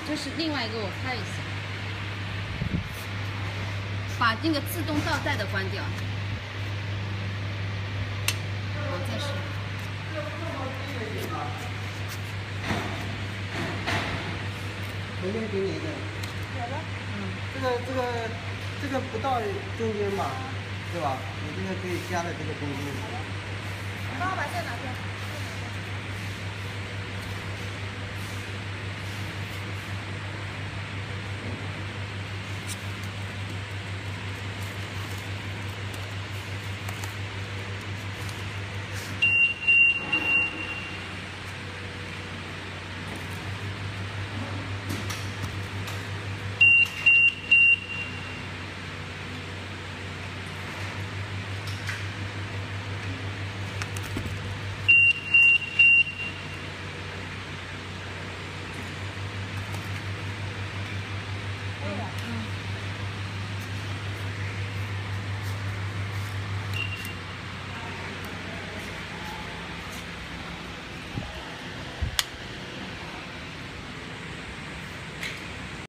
这是另外一个，我开一下，把那个自动倒带的关掉。我再试。 中间给你一个。 有了。 这个不到中间吧，对吧？你这个可以加在这个中间。 帮我把线拿出来。